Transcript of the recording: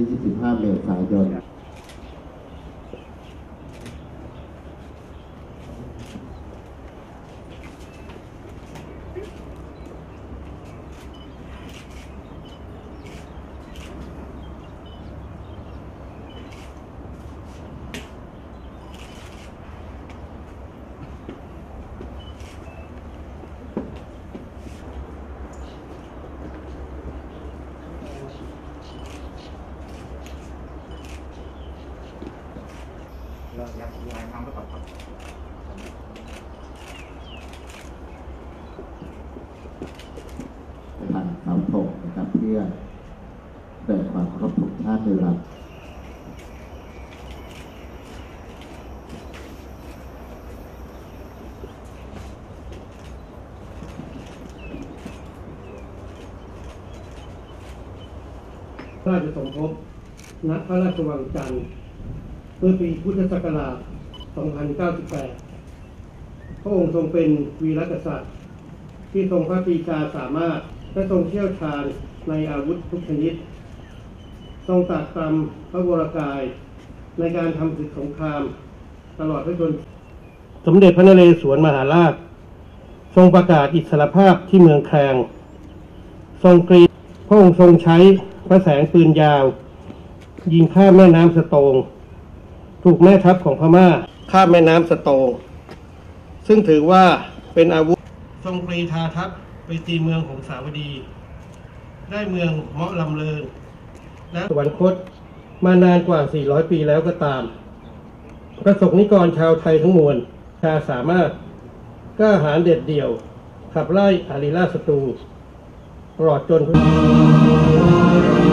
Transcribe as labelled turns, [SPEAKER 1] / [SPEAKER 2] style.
[SPEAKER 1] ที่25 เมษายน
[SPEAKER 2] เราอยากขยายความประกอบครับ
[SPEAKER 1] ทางเสาธงนะครับเพื่อแสดงความเคารพธงชาติในเวลา
[SPEAKER 3] พระราชสมภพณพระราชวังจันทร์เมื่อปีพุทธศักราช 2098 พระองค์ทรงเป็นวีรกษัตริย์ที่ทรงพระปรีชาสามารถและทรงเชี่ยวชาญในอาวุธทุกชนิดทรงตรัสตามพระวรกายในการทำศึกสงครามตลอดพระชนสมเด็จพระนเรศวรมหาราชทรงประกาศอิสรภาพที่เมืองแคลงทรงกรีดพระองค์ทรงใช้พระแสงปืนยาวยิงข้ามแม่น้ำสโตงถูกแม่ทัพของพม่าข้ามแม่น้ำสโตงซึ่งถือว่าเป็นอาวุธทรงปรีชาทัพไปตีเมืองหงสาวดีได้เมืองเมาะลำเลิงและสวรรคตมานานกว่า400 ปีแล้วก็ตามประสบนิกรชาวไทยทั้งมวลชาสามารถกล้าหาญเด็ดเดี่ยวขับไล่อาริราชศัตรูตลอดจน